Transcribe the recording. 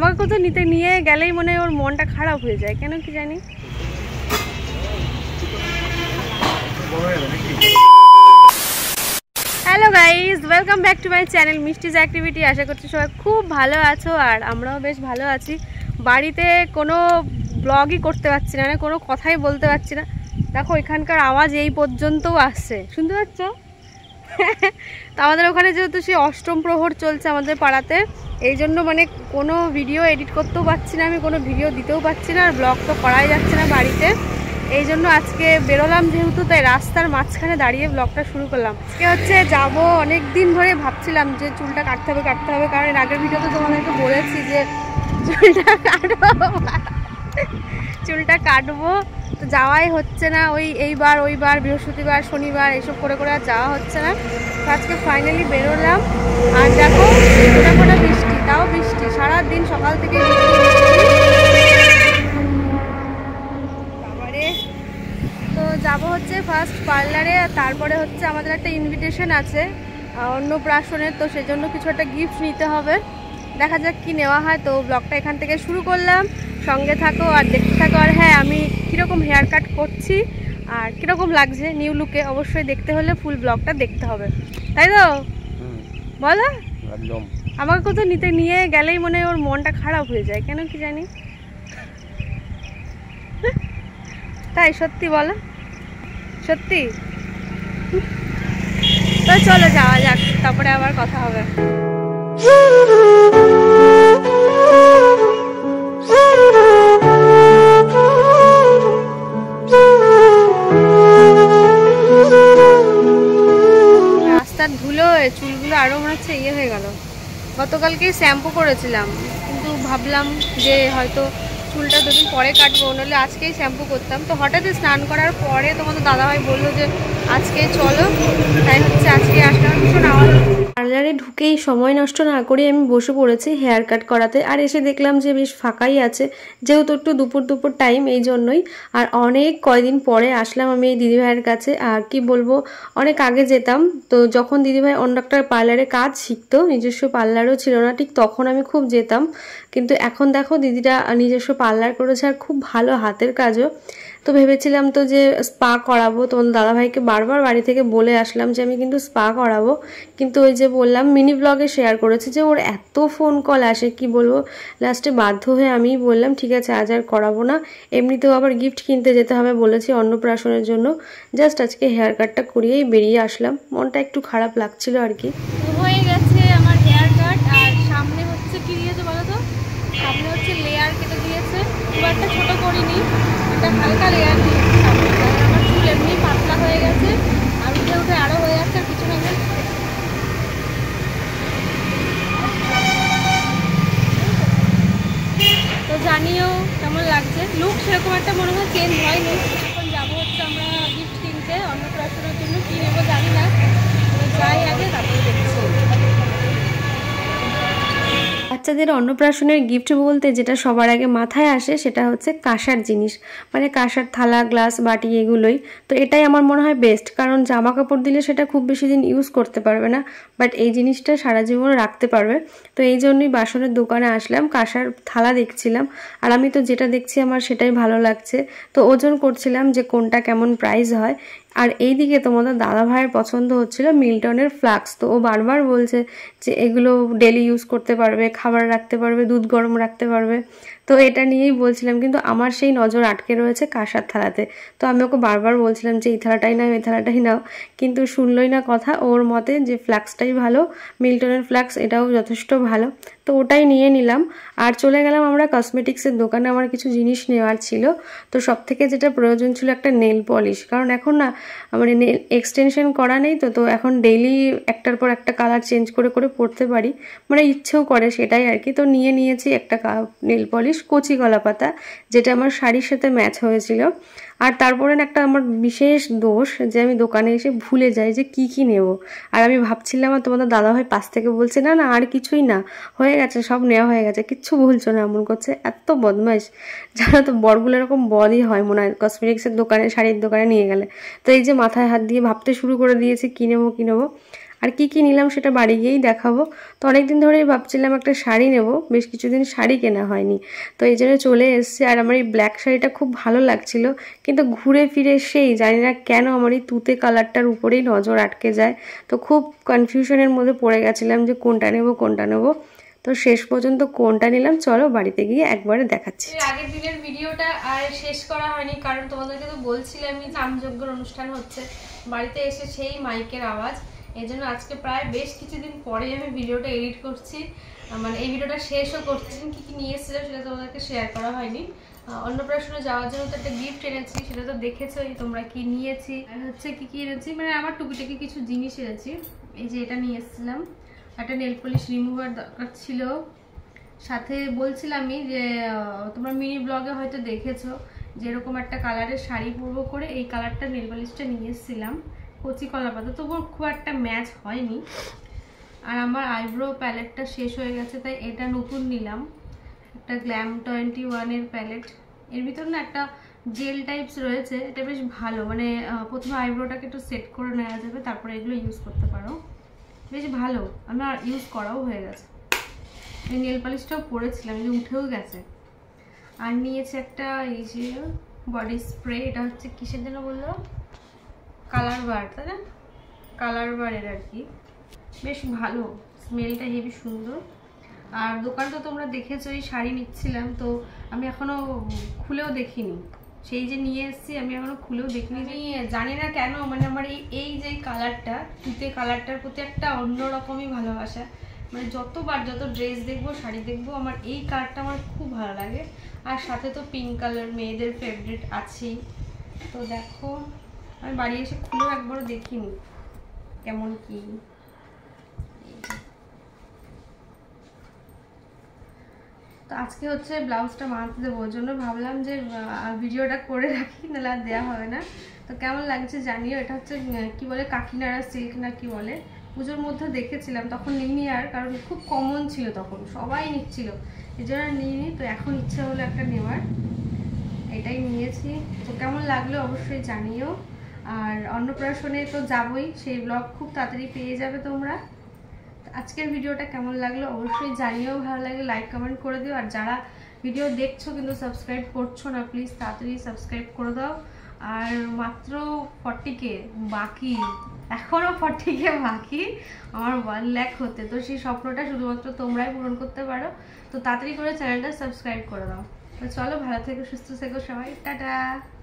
আমাকে কোথাও নিয়ে গেলেই মনে হয় ওর মনটা খারাপ হয়ে যায়, কেন কি জানি। Hello guys, welcome back to my channel Mishti's activity. আশা করছি সবাই খুব ভালো আছো, আর আমরাও বেশ ভালো আছি। বাড়িতে কোনো ব্লগই করতে পারছি না, কোনো কথাই বলতে পারছি না। দেখো এখানকার আওয়াজ এই পর্যন্তও আসছে, শুনতে পাচ্ছ? তো আমাদের ওখানে যেহেতু সেই অষ্টম প্রহর চলছে আমাদের পাড়াতে, এই জন্য মানে কোনো ভিডিও এডিট করতেও পারছি না, আমি কোনো ভিডিও দিতেও পারছি না, আর ব্লগ তো করাই যাচ্ছে না বাড়িতে। এই জন্য আজকে বেরোলাম যেহেতু, তাই রাস্তার মাঝখানে দাঁড়িয়ে ব্লগটা শুরু করলাম। আজকে হচ্ছে যাব, অনেক দিন ধরে ভাবছিলাম যে চুলটা কাটতে হবে, কারণ এর আগের ভিডিওতে তোমাদেরকে বলেছি যে চুলটা কাটবো, তো যাওয়াই হচ্ছে না। এইবার ওইবার বৃহস্পতিবার শনিবার এসব করে আর যাওয়া হচ্ছে না। তো আজকে ফাইনালি বেরোলাম, আর দেখো ফোটা বৃষ্টি, তাও বৃষ্টি সারাদিন সকাল থেকে বাবারে। তো যাবো হচ্ছে ফার্স্ট পার্লারে, তারপরে হচ্ছে আমাদের একটা ইনভিটেশন আছে অন্নপ্রাশনের, তো সেজন্য কিছু একটা গিফট নিতে হবে। দেখা যাক কি নেওয়া হয়। তো ব্লগটা এখান থেকে শুরু করলাম, সঙ্গে থাকো আর দেখতে থাকো। আর হ্যাঁ, আমি কীরকম হেয়ার কাট করছি আর কীরকম লাগছে নিউ লুকে, অবশ্যই দেখতে হলে ফুল ব্লগটা দেখতে হবে, তাই তো বলো? একদম। আমাকে কোথাও নিয়ে গেলেই মনে হয় ওর মনটা খারাপ হয়ে যায়, কেন কি জানি। তাই সত্যি বলো, সত্যি। তো চলো যাওয়া যাক, তারপরে আবার কথা হবে। রাস্তার ধুলো চুলগুলো আরো মনে হচ্ছে ইয়ে হয়ে গেল। গতকালকেই শ্যাম্পু করেছিলাম, কিন্তু ভাবলাম যে হয়তো চুলটা দুদিন পরে কাটবো, নাহলে আজকেই শ্যাম্পু করতাম। তো হঠাৎই স্নান করার পরে তোমাদের দাদাভাই বললো যে আজকে চলো, তাই হচ্ছে আজকে আসলাম। ভীষণ আওয়াজ। পার্লারে ঢুকেই সময় নষ্ট না করে আমি বসে পড়েছি হেয়ার কাট করাতে, আর এসে দেখলাম যে বেশ ফাঁকাই আছে, যেহেতু একটু দুপুর টাইম, এই জন্যই। আর অনেক কয়দিন পরে আসলাম আমি এই দিদিভাইয়ের কাছে। আর কি বলবো, অনেক আগে যেতাম, তো যখন দিদিভাই অন্য একটা পার্লারে কাজ শিখতো, নিজস্ব পার্লারও ছিল না ঠিক, তখন আমি খুব যেতাম। কিন্তু এখন দেখো দিদিটা নিজস্ব পার্লার করেছে, আর খুব ভালো হাতের কাজও। তো ভেবেছিলাম তো যে স্পা করাবো, তোমাদের দাদাভাইকে বারবার বাড়ি থেকে বলে আসলাম যে আমি কিন্তু স্পা করাবো, কিন্তু ওই যে বললাম মিনি ব্লগে শেয়ার করেছি যে ওর এত ফোন কল আসে, কি বলবো। লাস্টে বাধ্য হয়ে আমিই বললাম ঠিক আছে আজ আর করাবো না। এমনিতেও আবার গিফট কিনতে যেতে হবে বলেছি অন্নপ্রাশনের জন্য। জাস্ট আজকে হেয়ার কাটটা করিয়েই বেরিয়ে আসলাম, মনটা একটু খারাপ লাগছিল আর কি। হয়ে গেছে আমার হেয়ার কাট, আর সামনে হচ্ছে কি দিয়েছে বলো তো, সামনে হচ্ছে লেয়ার কেটে দিয়েছে, খুব একটা ছোটো করিনি, একটা হালকা লেয়ার দিয়েছে সামনে। আমার চুল এমনি পাতলা হয়ে গেছে, আর উঠে আরও হয়ে যাচ্ছে, আর কিছু না। তো জানিও কেমন লাগছে লুক, সেরকম একটা মনে হয় চেঞ্জ হয়নি। এখন যাবো হচ্ছে আমরা গিফট কিনতে অন্নপ্রাশনের জন্য, কি নেবো জানি না, যাই আগে তারপরে দেখছি। বাচ্চাদের অন্নপ্রাশনের গিফট বলতে যেটা সবার আগে মাথায় আসে সেটা হচ্ছে কাঁসার জিনিস, মানে কাঁসার থালা, গ্লাস, বাটি, এগুলোই। তো এটাই আমার মনে হয় বেস্ট, কারণ জামা কাপড় দিলে সেটা খুব বেশি দিন ইউজ করতে পারবে না, বাট এই জিনিসটা সারা জীবন রাখতে পারবে। তো এই জন্যই বাসনের দোকানে আসলাম, কাঁসার থালা দেখছিলাম, আর আমি তো যেটা দেখছি আমার সেটাই ভালো লাগছে। তো ওজন করছিলাম যে কোনটা কেমন প্রাইস হয়। আর এইদিকে তোমাদের দাদা ভাইয়ের পছন্দ হচ্ছিল মিল্টনের ফ্লাক্স, তো ও বারবার বলছে যে এগুলো ডেলি ইউজ করতে পারবে, খাবার রাখতে পারবে, দুধ গরম রাখতে পারবে। তো এটা নিয়েই বলছিলাম, কিন্তু আমার সেই নজর আটকে রয়েছে কাঁসার থালাতে। তো আমি ওকে বারবার বলছিলাম যে এই থালাটাই নাও, এই থালাটাই নাও, কিন্তু শুনলই না কথা। ওর মতে যে ফ্লাক্সটাই ভালো, মিল্টনের ফ্লাক্স এটাও যথেষ্ট ভালো, তো ওটাই নিয়ে নিলাম। আর চলে গেলাম আমরা কসমেটিক্সের দোকানে, আমার কিছু জিনিস নেওয়ার ছিল। তো সব থেকে যেটা প্রয়োজন ছিল একটা নেল পলিশ, কারণ এখন না মানে নেল এক্সটেনশন করা নেই, তো এখন ডেইলি একটার পর একটা কালার চেঞ্জ করে পরতে পারি, মানে ইচ্ছেও করে সেটাই আর কি। তো নিয়েছি একটা নেল পলিশ কচি কলা পাতা, যেটা আমার শাড়ির সাথে ম্যাচ হয়েছিল। আর তারপরে একটা আমার বিশেষ দোষ যে আমি দোকানে এসে ভুলে যাই যে কি নেব। আর আমি ভাবছিলাম, আর তোমাদের দাদাভাই পাশ থেকে বলছে না আর কিছুই না, হয়ে গেছে, সব নেওয়া হয়ে গেছে, কিচ্ছু ভুলছো না, এমন করছে। এত বদমাইশ, যারা তো বড়গুলো এরকম বদই হয় মনে হয় কসমেটিক্সের দোকানে, শাড়ির দোকানে নিয়ে গেলে। তো এই যে মাথায় হাত দিয়ে ভাবতে শুরু করে দিয়েছি কি নেবো। আর কি কি নিলাম সেটা বাড়ি গিয়েই দেখাবো। তো অনেকদিন ধরেই ভাবছিলাম একটা শাড়ি নেব, বেশ কিছুদিন শাড়ি কেনা হয়নি, তো এই জন্য চলে এসেছি। আর আমার এই ব্ল্যাক শাড়িটা খুব ভালো লাগছিল, কিন্তু ঘুরে ফিরে সেই জানি না কেন আমার এই তুতে কালারটার উপরেই নজর আটকে যায়। তো খুব কনফিউশনের মধ্যে পড়ে গেছিলাম যে কোনটা নেব। তো শেষ পর্যন্ত কোনটা নিলাম চলো বাড়িতে গিয়ে একবারে দেখাচ্ছি। আগের দিনের ভিডিওটা আর শেষ করা হয়নি, কারণ তোমাদেরকে তো বলছিলামই নামযজ্ঞের অনুষ্ঠান হচ্ছে, বাড়িতে এসে সেই মাইকের আওয়াজ। এই জন্য আজকে প্রায় বেশ কিছুদিন পরে আমি ভিডিওটা এডিট করছি, মানে এই ভিডিওটা শেষও করছি। কি কি নিয়ে এসেছিলাম সেটা তোমাদেরকে শেয়ার করা হয়নি। অন্নপ্রাশনে যাওয়ার জন্য তো একটা গিফট এনেছি, সেটা তো দেখেছোই তোমরা কি নিয়েছি। আর হচ্ছে কি কি এনেছি, মানে আমার টুকিটাকি কিছু জিনিস এনেছি। এই যে এটা নিয়ে এসেছিলাম, একটা নেল পলিশ রিমুভার দরকার ছিল। সাথে বলছিলামই যে তোমরা মিনি ব্লগে হয়তো দেখেছো যে এরকম একটা কালারের শাড়ি পরবো করে এই কালারটা নেল পলিশটা নিয়ে এসেছিলাম, কচি কলা পাতা, তবুও খুব একটা ম্যাচ হয়নি। আর আমার আইব্রো প্যালেটটা শেষ হয়ে গেছে, তাই এটা নতুন নিলাম, একটা গ্ল্যাম 21-এর প্যালেট। এর ভিতর না একটা জেল টাইপস রয়েছে, এটা বেশ ভালো, মানে প্রথমে আইব্রোটাকে একটু সেট করে নেওয়া যাবে, তারপরে এগুলো ইউজ করতে পারো, বেশ ভালো। আমার ইউজ করাও হয়ে গেছে। এই নেল পালিশটাও পরেছিলাম, এই যে উঠেও গেছে। আর নিয়েছে একটা এই যে বডি স্প্রে, এটা হচ্ছে কিসের জন্য বললো, কালার বার, তাই না, কালার বারের আর কি, বেশ ভালো, স্মেলটা হেবি সুন্দর। আর দোকানটা তোমরা দেখেছো, এই শাড়ি নিচ্ছিলাম তো আমি এখনো খুলেও দেখিনি, সেই যে নিয়ে এসেছি আমি এখনো খুলেও দেখিনি। জানি না কেন, মানে আমার এই যে কালারটা, তুতে কালারটার প্রতি একটা অন্যরকমই ভালোবাসা। মানে যত ড্রেস দেখবো, শাড়ি দেখবো, আমার এই কালারটা আমার খুব ভালো লাগে। আর সাথে তো পিঙ্ক কালার মেয়েদের ফেভারিট আছেই। তো দেখো, আমি বাড়ি এসে খুলেও একবারও দেখিনি কেমন কি। তো আজকে হচ্ছে ব্লাউজটা বানাতে দেবো, ওর জন্য ভাবলাম যে ভিডিওটা করে রাখি, নাহলে আর দেওয়া হবে না। তো কেমন লাগছে জানিও। এটা হচ্ছে কি বলে, কাকিনাড়া সিল্ক না কি বলে, পুজোর মধ্যে দেখেছিলাম, তখন নিইনি আর, কারণ খুব কমন ছিল, তখন সবাই নিচ্ছিল, এই জন্য নিইনি। তো এখন ইচ্ছে হলো একটা নেওয়ার, এটাই নিয়েছি। তো কেমন লাগলো অবশ্যই জানিও। আর অন্নপ্রাশনে তো যাবই, সেই ব্লগ খুব তাড়াতাড়ি পেয়ে যাবে তোমরা। আজকের ভিডিওটা কেমন লাগলো অবশ্যই জানিও, ভালো লাগলে লাইক কমেন্ট করে দিও। আর যারা ভিডিও দেখছো কিন্তু সাবস্ক্রাইব করছো না, প্লিজ তাড়াতাড়ি সাবস্ক্রাইব করে দাও। আর মাত্র 40K বাকি, এখনও 40K বাকি আমার 1 লাখ হতে। তো সেই স্বপ্নটা শুধুমাত্র তোমরাই পূরণ করতে পারো। তো তাড়াতাড়ি করে চ্যানেলটা সাবস্ক্রাইব করে দাও। তো চলো, ভালো থেকো, সুস্থ থেকো সবাই, টাটা।